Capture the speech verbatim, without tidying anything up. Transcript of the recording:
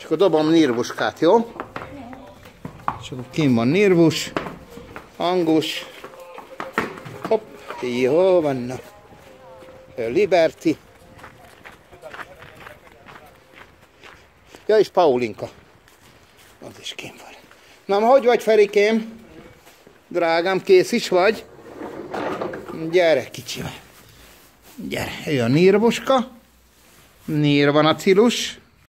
akkor dobom Nirvuskát, jó? És akkor kint van Nirvus, Angus, hopp, jó vannak. Liberty. Ja, és Paulinka. Az is kint van. Na, hogy vagy, Ferikém? Drágám, kész is vagy? Gyere, kicsivel. Gyere, ő a Nirvuska. Nirvanacilus.